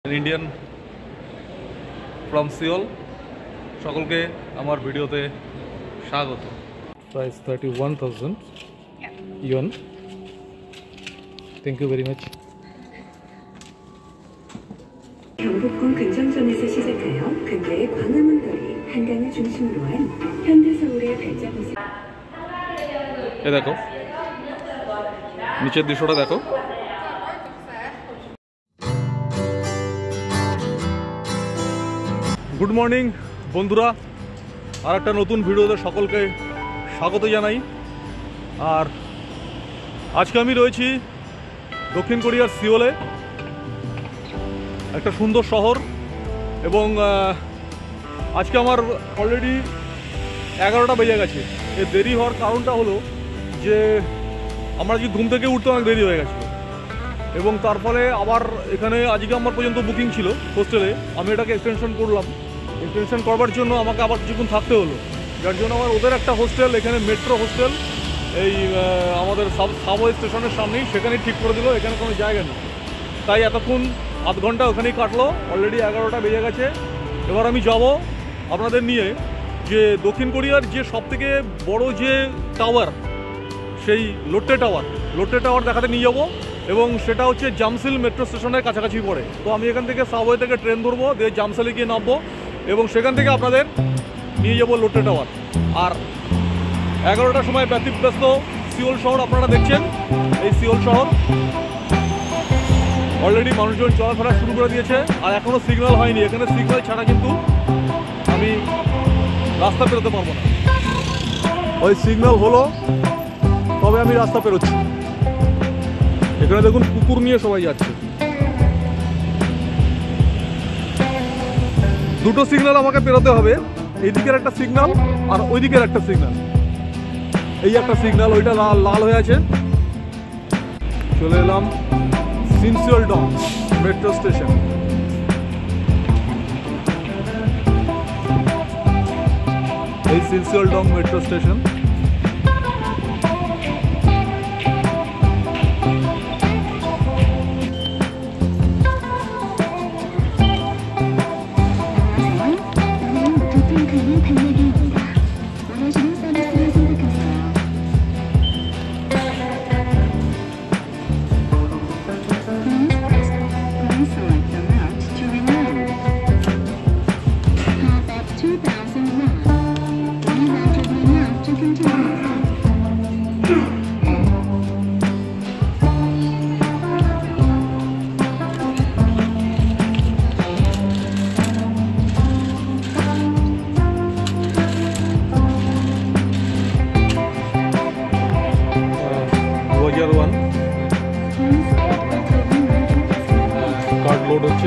Indian from Seoul সকলকে আমার ভিডিওতে স্বাগত। Price 31,000 yuan. Thank you very much. 경복궁 근정전에서 시작하여 근대의 광화문거리, 한강을 중심으로 한 현대서울의 발자국을 এ দেখো নিচের দৃশ্যটা দেখো। গুড মর্নিং বন্ধুরা, আর একটা নতুন ভিডিওতে সকলকে স্বাগত জানাই। আর আজকে আমি রয়েছি দক্ষিণ কোরিয়ার সিওলে, একটা সুন্দর শহর। এবং আজকে আমার অলরেডি 11টা বেজে গেছে। এর দেরি হওয়ার কারণটা হলো যে আমার আজকে ঘুম থেকে উঠতে অনেক দেরি হয়ে গেছিলো, এবং তার ফলে আবার এখানে আজকে আমার পর্যন্ত বুকিং ছিল হোস্টেলে। আমি এটাকে এক্সটেনশন করলাম। এক্সটেনশন করবার জন্য আমাকে আবার কিছুক্ষণ থাকতে হলো, যার জন্য আমার ওদের একটা হোস্টেল, এখানে মেট্রো হোস্টেল, এই আমাদের সাবওয়ে স্টেশনের সামনেই, সেখানেই ঠিক করে দিল। এখানে কোনো জায়গা নেই, তাই এতক্ষণ আধ ঘন্টা ওখানেই কাটলো। অলরেডি 11টা বেজে গেছে। এবার আমি যাব আপনাদের নিয়ে যে দক্ষিণ কোরিয়ার যে সবথেকে বড় যে টাওয়ার, সেই লোট্টে টাওয়ার দেখাতে নিয়ে যাব। এবং সেটা হচ্ছে জামসিল মেট্রো স্টেশনের কাছাকাছি পড়ে। তো আমি এখান থেকে সাবওয়ে থেকে ট্রেন ধরবো, দিয়ে জামসিলে গিয়ে নামবো এবং সেখান থেকে আপনাদের নিয়ে যাব লোট্টে টাওয়ার। আর 11টার সময় ব্যতিব্যস্ত সিওল শহর আপনারা দেখছেন। এই সিওল শহর অলরেডি মানুষজন চলাফেরা শুরু করে দিয়েছে, আর এখনও সিগন্যাল হয়নি। এখানে সিগন্যাল ছাড়া কিন্তু আমি রাস্তা পেরোতে পারবো না। ওই সিগন্যাল হলো তবে আমি রাস্তা পেরোচ্ছি। এখানে দেখুন কুকুর নিয়ে সবাই যাচ্ছে। দুটো সিগন্যাল আমাকে পেরোতে হবে, এইদিকের একটা সিগন্যাল আর ওই দিকের একটা সিগন্যাল। এই একটা সিগন্যাল, ওইটা লাল হয়ে আছে। চলে এলাম সিনসিওলডং মেট্রো স্টেশন। এই Sinseoldong metro station. Card load হচ্ছে।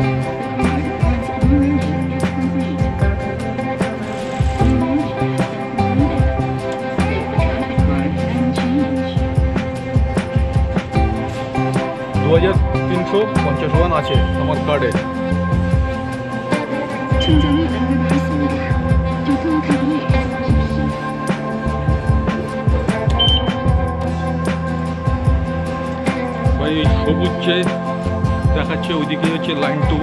$2,350 আছে আমার কার্ডে। ভাই এই সবুজ যে দেখাচ্ছে ওইদিকে হচ্ছে লাইন 2।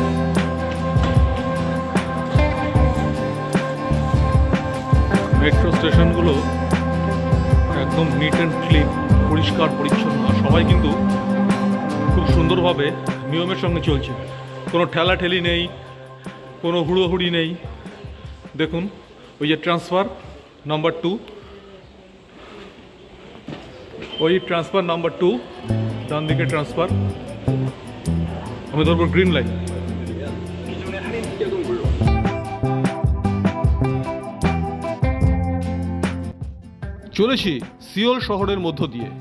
মেট্রো স্টেশনগুলো একদম নিট অ্যান্ড ক্লিন, পরিষ্কার পরিচ্ছন্ন। আর সবাই কিন্তু খুব সুন্দরভাবে নিয়মের সঙ্গে চলছে। কোনো ঠেলাঠেলি নেই, কোনো হুড়োহুড়ি নেই। দেখুন ওই যে ট্রান্সফার নাম্বার 2, ওই ট্রান্সফার নাম্বার 2, ডান দিকে ট্রান্সফার। আমি ধরবো গ্রিন লাইন। চলেছি সিওল শহরের মধ্য দিয়ে।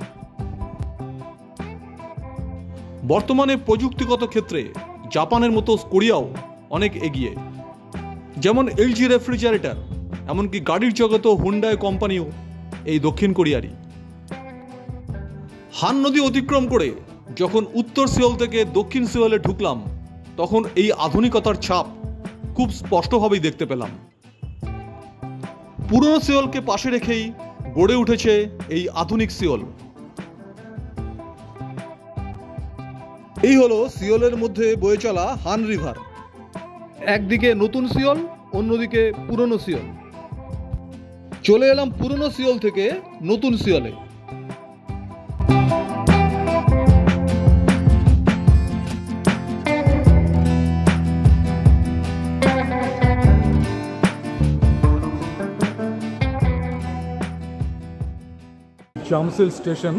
বর্তমানে প্রযুক্তিগত ক্ষেত্রে জাপানের মতো কোরিয়াও অনেক এগিয়ে। যেমন এলজি রেফ্রিজারেটর, এমনকি গাড়ির জগতেও হুন্ডাই কোম্পানিও এই দক্ষিণ কোরিয়ারই। হান নদী অতিক্রম করে যখন উত্তর সিওল থেকে দক্ষিণ সিওলে ঢুকলাম, তখন এই আধুনিকতার ছাপ খুব স্পষ্টভাবেই দেখতে পেলাম। পুরনো সিওলকে পাশে রেখেই গড়ে উঠেছে এই আধুনিক সিওল। এই হলো সিওলের মধ্যে বয়ে চলা হান রিভার। একদিকে নতুন সিওল, অন্যদিকে পুরনো সিওল। চলে এলাম পুরনো সিওল থেকে নতুন সিওলে। জামসিল স্টেশন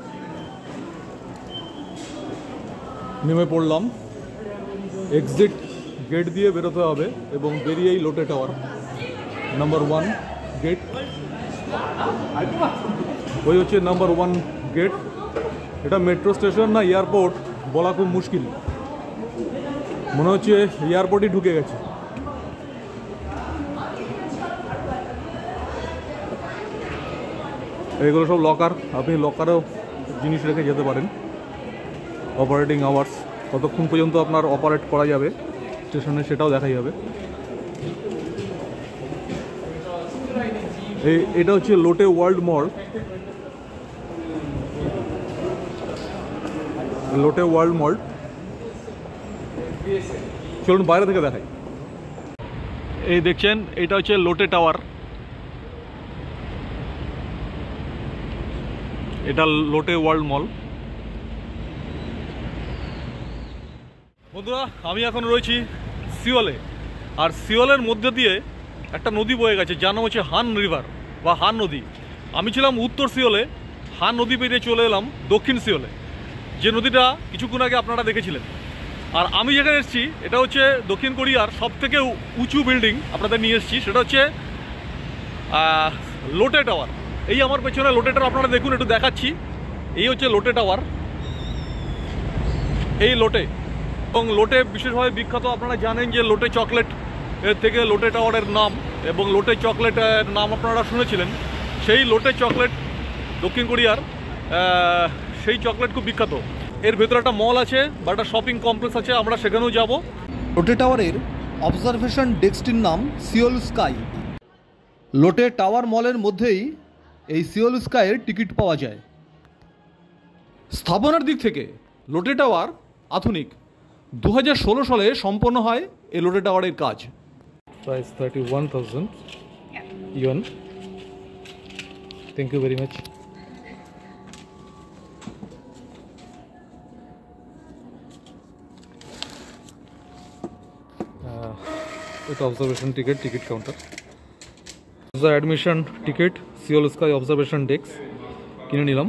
নেমে পড়লাম। এক্সিট গেট দিয়ে বেরোতে হবে এবং বেরিয়েই লোটে টাওয়ার নাম্বার 1 গেট। ওই হচ্ছে নাম্বার 1 গেট। এটা মেট্রো স্টেশন না এয়ারপোর্ট বলা খুব মুশকিল, মনে হচ্ছে এয়ারপোর্টই ঢুকে গেছে। এগুলো সব লকার, আপনি লকারেও জিনিস রেখে যেতে পারেন। অপারেটিং আওয়ার্স কতক্ষণ পর্যন্ত আপনার অপারেট করা যাবে স্টেশনে সেটাও দেখা যাবে। এটা হচ্ছে লোটে ওয়ার্ল্ড মল। লোটে ওয়ার্ল্ড মল, চলুন বাইরে থেকে দেখাই। এই দেখছেন, এটা হচ্ছে লোটে টাওয়ার। এটা লোটে ওয়ার্ল্ড মল। বন্ধুরা, আমি এখন রয়েছি সিওলে, আর সিওলের মধ্যে দিয়ে একটা নদী বয়ে গেছে যার নাম হচ্ছে হান রিভার বা হান নদী। আমি ছিলাম উত্তর সিওলে, হান নদী পেরিয়ে চলে এলাম দক্ষিণ সিওলে, যে নদীটা কিছুক্ষণ আগে আপনারা দেখেছিলেন। আর আমি যেখানে এসেছি এটা হচ্ছে দক্ষিণ কোরিয়ার সবথেকে উঁচু বিল্ডিং আপনাদের নিয়ে এসেছি, সেটা হচ্ছে লোটে টাওয়ার। এই আমার পেছনে লোটে টাওয়ার আপনারা দেখুন, একটু দেখাচ্ছি। এই হচ্ছে লোটে টাওয়ার, এই লোটে। এবং লোটে বিশেষভাবে বিখ্যাত, আপনারা জানেন যে লোটে চকলেট এর থেকে লোটে টাওয়ারের নাম, এবং লোটে চকলেটের নাম আপনারা শুনেছিলেন। সেই লোটে চকলেট দক্ষিণ কোরিয়ার সেই চকলেট খুব বিখ্যাত। এর ভেতরে একটা মল আছে বা একটা শপিং কমপ্লেক্স আছে, আমরা সেখানেও যাব। লোটে টাওয়ারের অবজারভেশন ডেস্কটির নাম সিওল স্কাই। লোটে টাওয়ার মলের মধ্যেই এই সিওল স্কাইয়ের টিকিট পাওয়া যায়। স্থাপনার দিক থেকে লোটে টাওয়ার আধুনিক। 2016 সালে সম্পন্ন হয় এই লোটে টাওয়ারের কাজ। Price 31,000 yuan. Thank you very much. এটা observation ticket counter. Admission ticket Seoul sky observation desk কিনে নিলাম।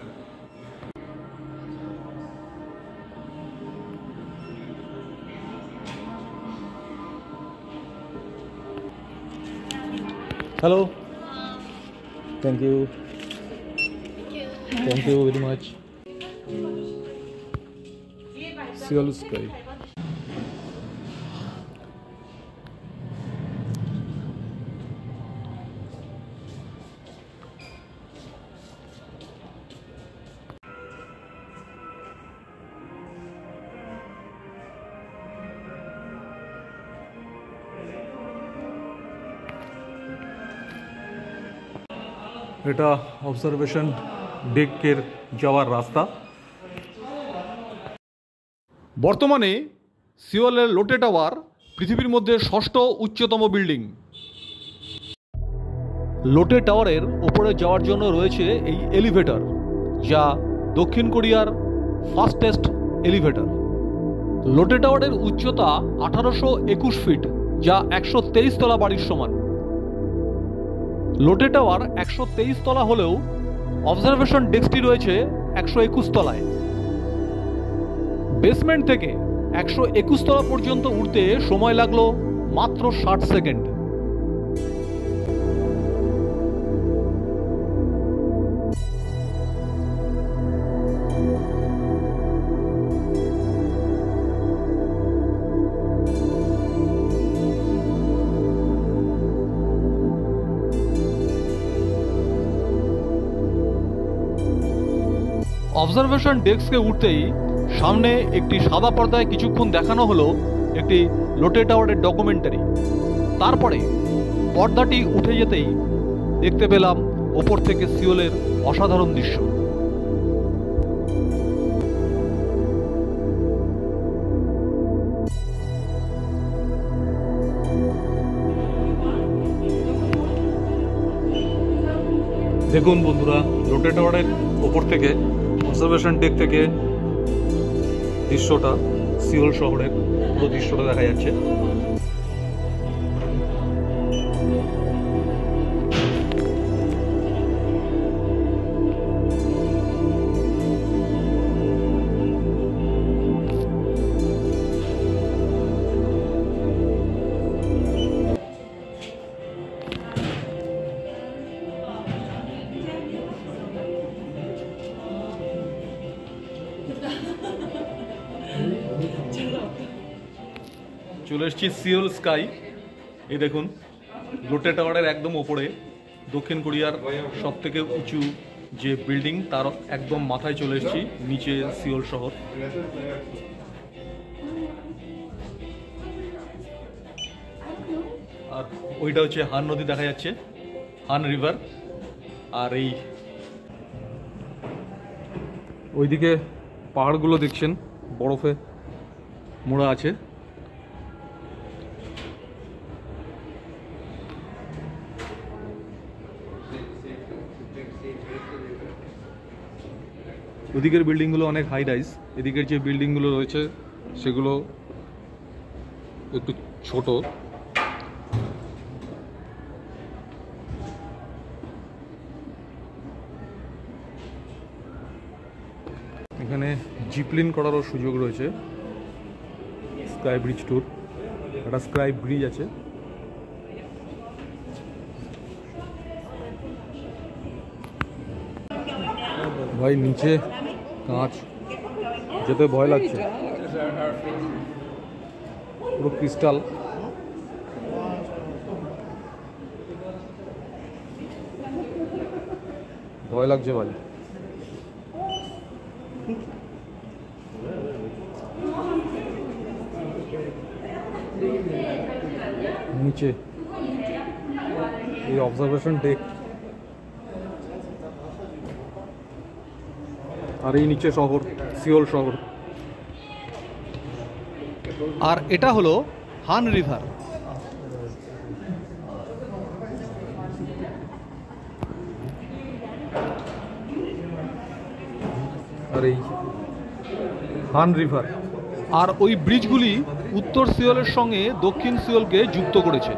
Hello. Thank you. Thank you very much. Seoul Sky. এটা অবজারভেশন ডেকের যাওয়ার রাস্তা। বর্তমানে সিওলের লোটে টাওয়ার পৃথিবীর মধ্যে 6ষ্ঠ উচ্চতম বিল্ডিং। লোটে টাওয়ারের ওপরে যাওয়ার জন্য রয়েছে এই এলিভেটর, যা দক্ষিণ কোরিয়ার ফাস্টেস্ট এলিভেটর। লোটে টাওয়ারের উচ্চতা 1821 ফিট, যা 123 তলা বাড়ির সমান। লোটে টাওয়ার 123 তলা হলেও অবজারভেশন ডেস্কটি রয়েছে 121 তলায়। বেসমেন্ট থেকে 121 তলা পর্যন্ত উঠতে সময় লাগলো মাত্র 60 সেকেন্ড। অবজারভেশন ডেস্কে উঠতেই সামনে একটি সাদা পর্দায় কিছুক্ষণ দেখানো হলো একটি লোটে টাওয়ারের ডকুমেন্টারি। তারপরে পর্দাটি উঠে যেতেই দেখতে পেলাম ওপর থেকে সিওলের অসাধারণ দৃশ্য। দেখুন বন্ধুরা, লোটে টাওয়ারের ওপর থেকে অবজারভেশন ডেক থেকে দৃশ্যটা, সিওল শহরের পুরো দৃশ্যটা দেখা যাচ্ছে। চলে এসেছি সিওল স্কাই। এই দেখুন, লোটে টাওয়ারের একদম ওপরে দক্ষিণ কোরিয়ার সব থেকে উঁচু যে বিল্ডিং তার একদম মাথায় চলে এসেছি, নিচে সিওল শহর। আর ওইটা হচ্ছে হান নদী দেখা যাচ্ছে, হান রিভার। আর এই ওইদিকে পাহাড়গুলো দেখছেন বরফে মোড়া আছে। ওদিকের বিল্ডিংগুলো অনেক হাই রাইজ, এদিকের যে বিল্ডিংগুলো রয়েছে সেগুলো একটু ছোট। এখানে জিপলিন করারও সুযোগ রয়েছে। স্কাই ব্রিজ ট্যুর, একটা স্কাই ব্রিজ আছে। ভাই নিচে কাঁচ, যেতে ভয় লাগছে, পুরো ক্রিস্টাল। ভয় লাগছে ভাই। নিচে এই অবজারভেশন ডেক, আর এই নিচে শহর, সিওল শহর। আর এটা হলো হান রিভার। আর এই হান রিভার। আর ওই ব্রিজগুলি উত্তর সিওলের সঙ্গে দক্ষিণ সিওলকে যুক্ত করেছে।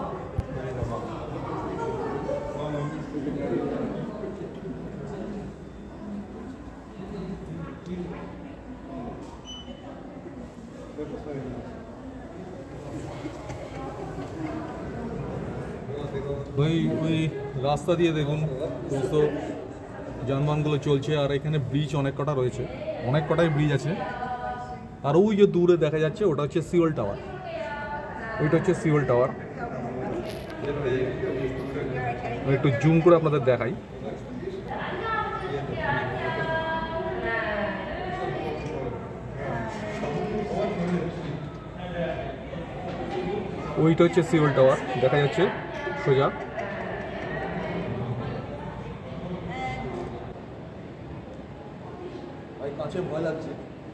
ভাই ওই রাস্তা দিয়ে দেখুন সমস্ত যানবাহনগুলো চলছে। আর এখানে ব্রিজ অনেক কটা রয়েছে, অনেক কটাই ব্রিজ আছে। আর ওই যে দূরে দেখা যাচ্ছে ওটা হচ্ছে সিওল টাওয়ার, ওইটা হচ্ছে সিওল টাওয়ার। একটু জুম করে আপনাদের দেখাই। ওইটা হচ্ছে সিওল টাওয়ার, দেখা যাচ্ছে সোজা। কাছে ভয় লাগছে।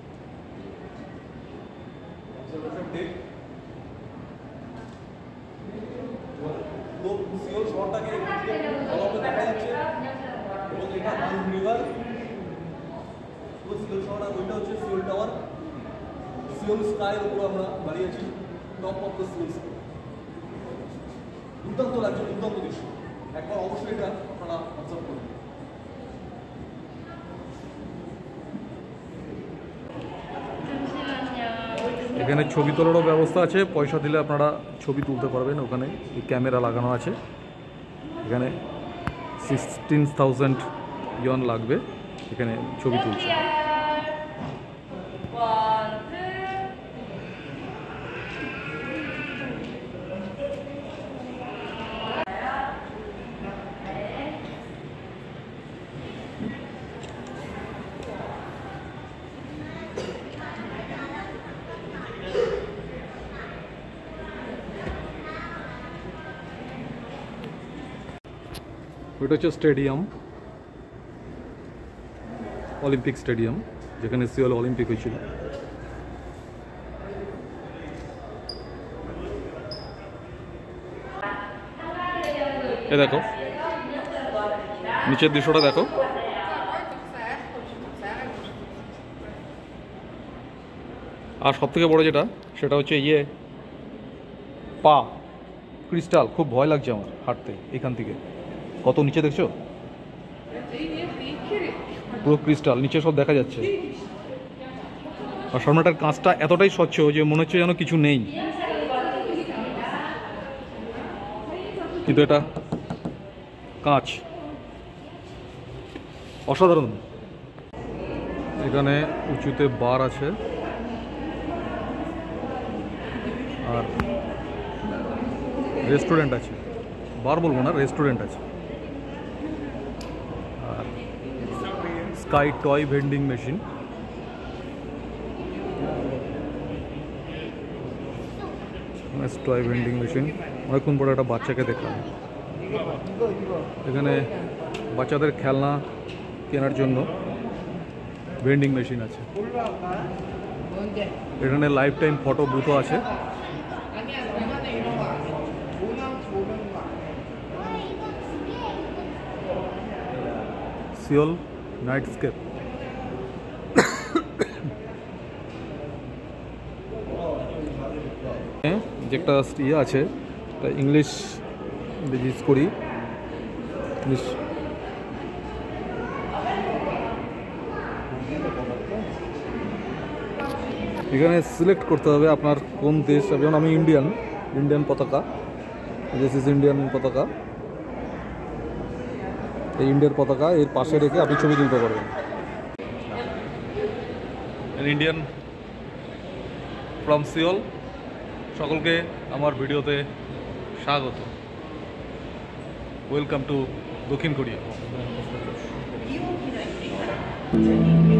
সিওল শহরটাকে ভালোভাবে দেখা যাচ্ছে এবং এটা হান রিভার, পুরো সিওল শহর। আর ওইটা হচ্ছে সিওল টাওয়ার। সিওল স্কাইয়ের উপর আমরা দাঁড়িয়ে আছি, top of the Seoul sky. দুর্দান্ত লাগছে, দুর্দান্ত দৃশ্য। একবার অবশ্যই এটা আপনারা অবজার্ভ করুন। এখানে ছবি তোলারও ব্যবস্থা আছে, পয়সা দিলে আপনারা ছবি তুলতে পারবেন। ওখানে এই ক্যামেরা লাগানো আছে। এখানে 16,000 ইয়ন লাগবে, এখানে ছবি তুলছে। এটা হচ্ছে স্টেডিয়াম, অলিম্পিক স্টেডিয়াম, যেখানে সিওল অলিম্পিক হয়েছিল। এ দেখো নিচের দৃশ্যটা দেখো। আর সব থেকে বড় যেটা সেটা হচ্ছে পা ক্রিস্টাল। খুব ভয় লাগছে আমার হাঁটতে এখান থেকে। কত নিচে দেখছো, পুরো ক্রিস্টাল, নিচে সব দেখা যাচ্ছে। আর সামনেটার কাঁচটা এতটাই স্বচ্ছ যে মনে হচ্ছে যেন কিছু নেই, কিন্তু এটা কাঁচ, অসাধারণ। এখানে উঁচুতে বার আছে আর রেস্টুরেন্ট আছে। বার বলবো না, রেস্টুরেন্ট আছে। আর sky toy vending machine. Toy vending machine, অনেকক্ষণ পরে একটা বাচ্চাকে দেখলাম। এখানে বাচ্চাদের খেলনা কেনার জন্য ভেন্ডিং মেশিন আছে। এখানে লাইফ টাইম ফটো বুথও আছে। Seoul nightscape. যে একটা আছে, ইংলিশ ইউজ করি। এখানে সিলেক্ট করতে হবে আপনার কোন দেশ। যেমন আমি ইন্ডিয়ান পতাকা, দিস ইজ ইন্ডিয়ান পতাকা। এই ইন্ডিয়ার পতাকা এর পাশে রেখে আপনি ছবি তুলতে পারবেন। Indian from Seoul. সকলকে আমার ভিডিওতে স্বাগত। ওয়েলকাম টু দক্ষিণ কোরিয়া।